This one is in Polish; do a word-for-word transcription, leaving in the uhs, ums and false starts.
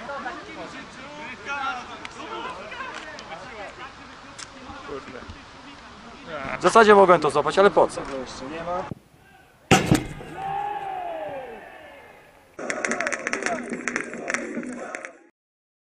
W zasadzie mogłem to złapać, ale po co? Jeszcze nie ma.